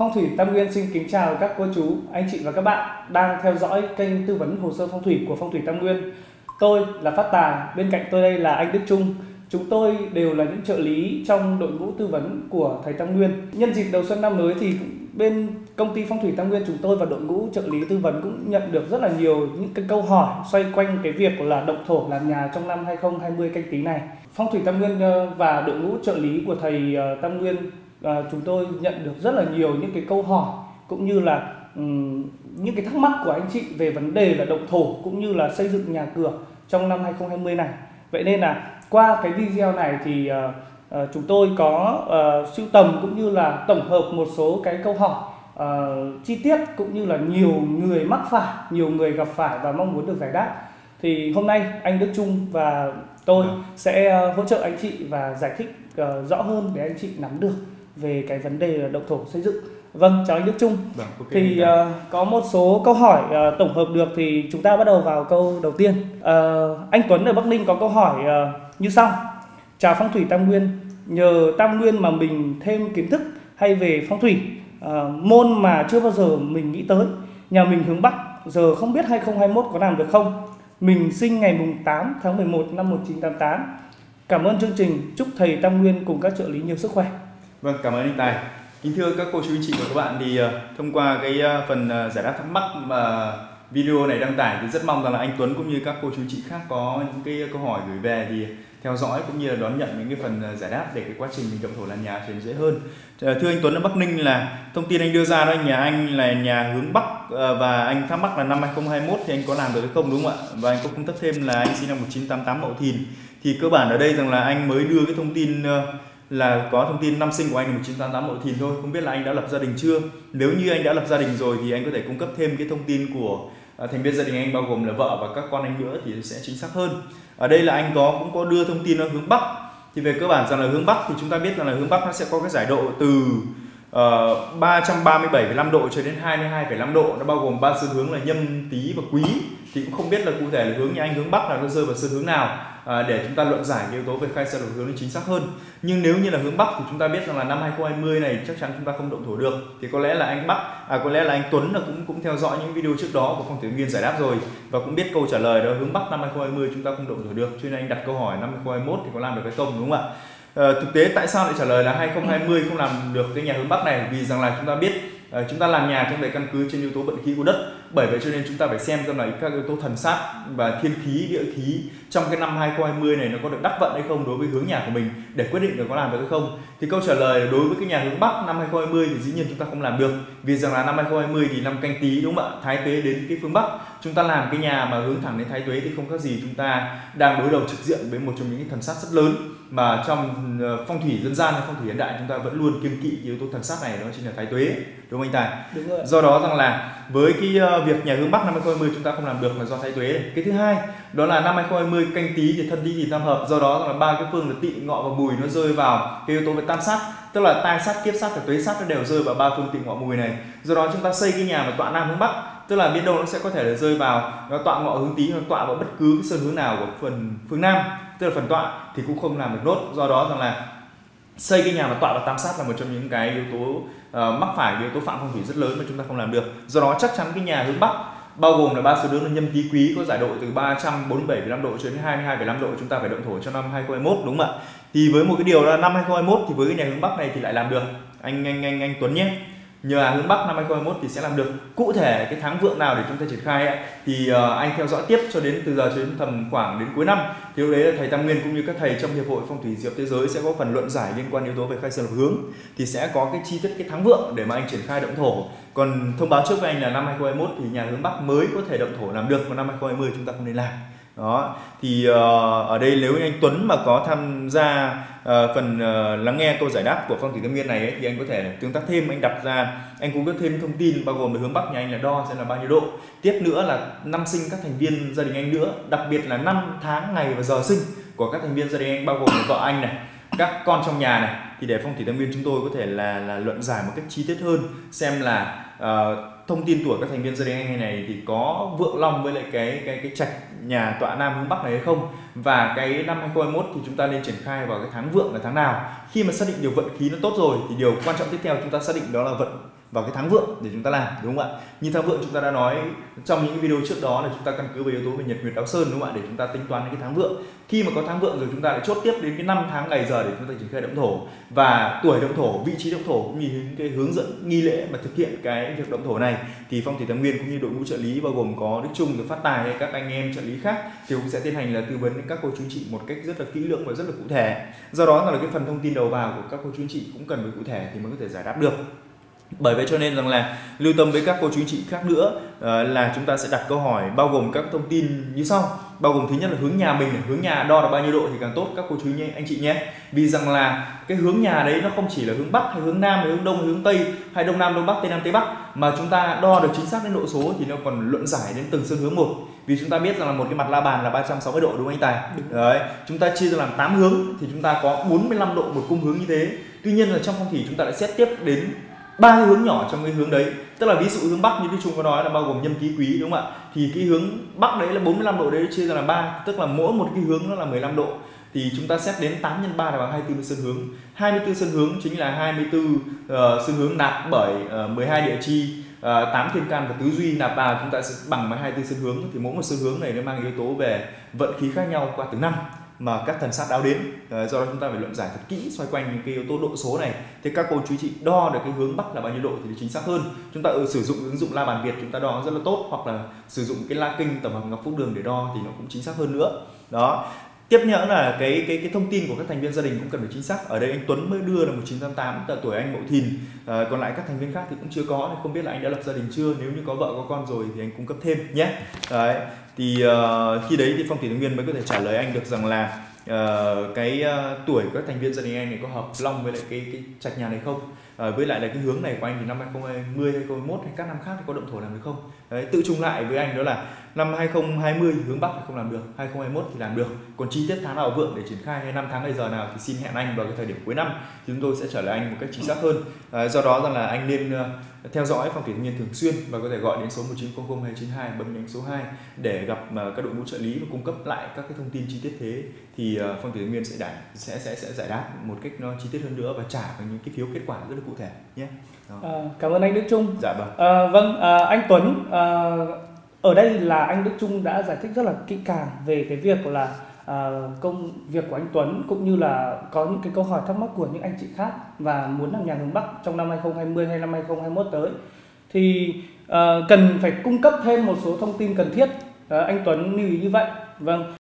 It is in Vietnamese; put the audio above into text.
Phong thủy Tam Nguyên xin kính chào các cô chú, anh chị và các bạn đang theo dõi kênh tư vấn hồ sơ phong thủy của Phong thủy Tam Nguyên. Tôi là Phát Tài, bên cạnh tôi đây là anh Đức Trung. Chúng tôi đều là những trợ lý trong đội ngũ tư vấn của thầy Tam Nguyên. Nhân dịp đầu xuân năm mới thì bên công ty Phong thủy Tam Nguyên chúng tôi và đội ngũ trợ lý tư vấn cũng nhận được rất là nhiều những cái câu hỏi xoay quanh cái việc là động thổ làm nhà trong năm 2020 Canh Tý này. Phong thủy Tam Nguyên và đội ngũ trợ lý của thầy Tam Nguyên chúng tôi nhận được rất là nhiều những cái câu hỏi cũng như là những cái thắc mắc của anh chị về vấn đề là động thổ cũng như là xây dựng nhà cửa trong năm 2020 này. Vậy nên là qua cái video này thì chúng tôi có sưu tầm cũng như là tổng hợp một số cái câu hỏi chi tiết cũng như là nhiều người mắc phải, nhiều người gặp phải và mong muốn được giải đáp. Thì hôm nay anh Đức Trung và tôi sẽ hỗ trợ anh chị và giải thích rõ hơn để anh chị nắm được về cái vấn đề động thổ xây dựng. Vâng, chào anh Đức Trung. Thì có một số câu hỏi tổng hợp được thì chúng ta bắt đầu vào câu đầu tiên. Anh Tuấn ở Bắc Ninh có câu hỏi như sau. Chào Phong thủy Tam Nguyên, nhờ Tam Nguyên mà mình thêm kiến thức hay về phong thủy, môn mà chưa bao giờ mình nghĩ tới. Nhà mình hướng Bắc, giờ không biết 2021 có làm được không? Mình sinh ngày mùng 8 tháng 11 năm 1988. Cảm ơn chương trình, chúc thầy Tam Nguyên cùng các trợ lý nhiều sức khỏe. Vâng, cảm ơn anh Tài. Kính thưa các cô chú anh chị và các bạn, thì thông qua cái phần giải đáp thắc mắc mà video này đăng tải thì rất mong rằng là anh Tuấn cũng như các cô chú anh chị khác có những cái câu hỏi gửi về thì theo dõi cũng như là đón nhận những cái phần giải đáp để cái quá trình mình động thổ làm nhà trở nên dễ hơn. Thưa anh Tuấn ở Bắc Ninh, là thông tin anh đưa ra đó, nhà anh là nhà hướng Bắc và anh thắc mắc là năm 2021 thì anh có làm được hay không, đúng không ạ? Và anh có cung cấp thêm là anh sinh năm 1988 Mậu Thìn. Thì cơ bản ở đây rằng là anh mới đưa cái thông tin là có thông tin năm sinh của anh là 1988 Mậu Thìn thôi. Không biết là anh đã lập gia đình chưa? Nếu như anh đã lập gia đình rồi thì anh có thể cung cấp thêm cái thông tin của thành viên gia đình anh, bao gồm là vợ và các con anh nữa, thì sẽ chính xác hơn. Ở đây là anh cũng có đưa thông tin là hướng Bắc. Thì về cơ bản rằng là hướng Bắc thì chúng ta biết rằng là hướng Bắc nó sẽ có cái giải độ từ 337,5 độ cho đến 22,5 độ. Nó bao gồm 3 sơn hướng là Nhâm, Tý và Quý. Thì cũng không biết là cụ thể là hướng nhà anh hướng Bắc là nó rơi vào sơn hướng nào để chúng ta luận giải cái yếu tố về khai sơn hướng nó chính xác hơn. Nhưng nếu như là hướng Bắc thì chúng ta biết rằng là năm 2020 này chắc chắn chúng ta không động thổ được. Thì có lẽ là anh Tuấn là cũng theo dõi những video trước đó của Phong thủy Tam Nguyên giải đáp rồi và cũng biết câu trả lời đó, hướng Bắc năm 2020 chúng ta không động thổ được. Cho nên anh đặt câu hỏi năm 2021 thì có làm được hay không, đúng không ạ? Thực tế tại sao lại trả lời là 2020 không làm được cái nhà hướng Bắc này? Vì rằng là chúng ta biết chúng ta làm nhà trong đấy căn cứ trên yếu tố vận khí của đất. Bởi vậy cho nên chúng ta phải xem là các yếu tố thần sát và thiên khí, địa khí trong cái năm 2020 này nó có được đắc vận hay không đối với hướng nhà của mình để quyết định được có làm được hay không. Thì câu trả lời đối với cái nhà hướng Bắc năm 2020 thì dĩ nhiên chúng ta không làm được. Vì rằng là năm 2020 thì năm Canh Tý, đúng không ạ? Thái tuế đến cái phương Bắc. Chúng ta làm cái nhà mà hướng thẳng đến Thái tuế thì không khác gì chúng ta đang đối đầu trực diện với một trong những cái thần sát rất lớn mà trong phong thủy dân gian hay phong thủy hiện đại chúng ta vẫn luôn kiêng kỵ yếu tố thần sát này, đó chính là Thái tuế, đúng không anh Tài? Đúng rồi. Do đó rằng là với cái việc nhà hướng Bắc năm 2020 chúng ta không làm được là do Thái tuế này. Cái thứ hai đó là năm 2020 Canh Tý thì thân Tý thì tam hợp, do đó rằng là ba cái phương là Tỵ, Ngọ và Mùi nó rơi vào cái yếu tố về tam sát, tức là tai sát, kiếp sát và tuế sát nó đều rơi vào ba phương Tỵ, Ngọ, Mùi này. Do đó chúng ta xây cái nhà mà tọa nam hướng Bắc, tức là biết đâu nó sẽ có thể là rơi vào nó tọa Ngọ hướng Tý, nó tọa vào bất cứ cái sơn hướng nào của phần phương Nam, tức là phần tọa thì cũng không làm được nốt. Do đó rằng là xây cái nhà mà tọa vào tam sát là một trong những cái yếu tố mắc phải cái yếu tố phạm phong thủy rất lớn mà chúng ta không làm được. Do đó chắc chắn cái nhà hướng Bắc bao gồm là ba số hướng là Nhâm, Tý, Quý có giải độ từ 347,5 độ cho đến 22,5 độ chúng ta phải động thổ cho năm 2021, đúng không ạ? Thì với một cái điều là năm 2021 thì với cái nhà hướng Bắc này thì lại làm được anh Tuấn nhé. Nhờ hướng Bắc năm 2021 thì sẽ làm được. Cụ thể cái tháng vượng nào để chúng ta triển khai ấy, thì anh theo dõi tiếp cho đến từ giờ cho đến tầm khoảng đến cuối năm. Thì lúc đấy là thầy Tam Nguyên cũng như các thầy trong hiệp hội phong thủy diệp thế giới sẽ có phần luận giải liên quan yếu tố về khai sơn lập hướng, thì sẽ có cái chi tiết cái tháng vượng để mà anh triển khai động thổ. Còn thông báo trước với anh là năm 2021 thì nhà hướng Bắc mới có thể động thổ làm được, còn năm 2020 chúng ta không nên làm. Đó thì ở đây nếu anh Tuấn mà có tham gia phần lắng nghe câu giải đáp của Phong thủy Tam Nguyên này ấy, thì anh có thể tương tác thêm, anh đặt ra, anh cung cấp thêm thông tin bao gồm là hướng Bắc nhà anh là đo sẽ là bao nhiêu độ, tiếp nữa là năm sinh các thành viên gia đình anh nữa, đặc biệt là năm tháng ngày và giờ sinh của các thành viên gia đình anh, bao gồm là vợ anh này, các con trong nhà này, thì để Phong thủy Tam Nguyên chúng tôi có thể là luận giải một cách chi tiết hơn xem là thông tin tuổi các thành viên gia đình anh này thì có vượng long với lại cái trạch nhà tọa nam hướng Bắc này hay không, và cái năm 2021 thì chúng ta nên triển khai vào cái tháng vượng là tháng nào. Khi mà xác định được vận khí nó tốt rồi thì điều quan trọng tiếp theo chúng ta xác định đó là vào cái tháng vượng để chúng ta làm, đúng không ạ? Như tháng vượng chúng ta đã nói trong những video trước đó là chúng ta căn cứ vào yếu tố về nhật nguyệt đáo sơn, đúng không ạ, để chúng ta tính toán cái tháng vượng. Khi mà có tháng vượng rồi chúng ta lại chốt tiếp đến cái 5 tháng ngày giờ để chúng ta triển khai động thổ, và tuổi động thổ, vị trí động thổ cũng như những cái hướng dẫn nghi lễ mà thực hiện cái việc động thổ này thì Phong thủy Tam Nguyên cũng như đội ngũ trợ lý bao gồm có Đức Trung, được Phát Tài hay các anh em trợ lý khác thì cũng sẽ tiến hành là tư vấn đến các cô chú anh chị một cách rất là kỹ lưỡng và rất là cụ thể. Do đó là cái phần thông tin đầu vào của các cô chú anh chị cũng cần phải cụ thể thì mới có thể giải đáp được. Bởi vậy cho nên rằng là lưu tâm với các cô chú anh chị khác nữa là chúng ta sẽ đặt câu hỏi bao gồm các thông tin như sau. Bao gồm thứ nhất là hướng nhà mình, hướng nhà đo được bao nhiêu độ thì càng tốt các cô chú anh chị nhé. Vì rằng là cái hướng nhà đấy nó không chỉ là hướng Bắc hay hướng Nam hay hướng Đông hay hướng Tây hay Đông Nam Đông Bắc Tây Nam Tây Bắc, mà chúng ta đo được chính xác đến độ số thì nó còn luận giải đến từng sơn hướng một. Vì chúng ta biết rằng là một cái mặt la bàn là 360 độ, đúng không anh Tài? Đấy, chúng ta chia ra làm 8 hướng thì chúng ta có 45 độ một cung hướng như thế. Tuy nhiên là trong phong thủy chúng ta lại xét tiếp đến 3 cái hướng nhỏ trong cái hướng đấy. Tức là ví dụ hướng Bắc như Đức Trung có nói là bao gồm nhâm ký quý, đúng không ạ? Thì cái hướng Bắc đấy là 45 độ đấy chia ra là 3, tức là mỗi một cái hướng nó là 15 độ. Thì chúng ta xét đến 8 x 3 là bằng 24 sơn hướng. 24 sơn hướng chính là 24 sơn hướng nạp bởi 12 địa chi, 8 thiên can và tứ duy nạp vào, chúng ta sẽ bằng 24 sơn hướng. Thì mỗi một sơn hướng này nó mang yếu tố về vận khí khác nhau qua từng năm mà các thần sát đáo đến. Do đó chúng ta phải luận giải thật kỹ xoay quanh những cái yếu tố độ số này. Thì các cô chú chị đo được cái hướng Bắc là bao nhiêu độ thì chính xác hơn. Chúng ta sử dụng ứng dụng La Bàn Việt chúng ta đo rất là tốt, hoặc là sử dụng cái La Kinh tổng hợp Ngọc Phúc Đường để đo thì nó cũng chính xác hơn nữa. Đó. Tiếp nữa là cái thông tin của các thành viên gia đình cũng cần phải chính xác. Ở đây anh Tuấn mới đưa là 1988, là tuổi anh Mậu Thìn. Còn lại các thành viên khác thì cũng chưa có, thì không biết là anh đã lập gia đình chưa. Nếu như có vợ có con rồi thì anh cung cấp thêm nhé. Đấy. Thì khi đấy thì Phong thủy Tam Nguyên mới có thể trả lời anh được rằng là tuổi của các thành viên gia đình anh này có hợp long với lại cái trạch nhà này không. Với lại là cái hướng này của anh thì năm 2020, 2021 hay các năm khác thì có động thổ làm được không. Đấy, tự chung lại với anh đó là năm 2020 hướng Bắc thì không làm được, 2021 thì làm được. Còn chi tiết tháng nào vượng để triển khai hay 5 tháng ngày giờ nào thì xin hẹn anh vào cái thời điểm cuối năm thì chúng tôi sẽ trả lời anh một cách chính xác hơn. Do đó rằng là anh nên theo dõi Phong thủy Tam Nguyên thường xuyên và có thể gọi đến số 1900 292 bấm nhánh số 2 để gặp các đội ngũ trợ lý và cung cấp lại các cái thông tin chi tiết thế thì Phong thủy Tam Nguyên sẽ giải đáp một cách nó chi tiết hơn nữa và trả những cái phiếu kết quả rất là cụ thể nhé. Cảm ơn anh Đức Trung. Dạ vâng. Vâng, anh Tuấn, ở đây là anh Đức Trung đã giải thích rất là kỹ càng về cái việc là công việc của anh Tuấn, cũng như là có những cái câu hỏi thắc mắc của những anh chị khác và muốn làm nhà hướng Bắc trong năm 2020 hay năm 2021 tới thì cần phải cung cấp thêm một số thông tin cần thiết. Anh Tuấn lưu ý như vậy. Vâng.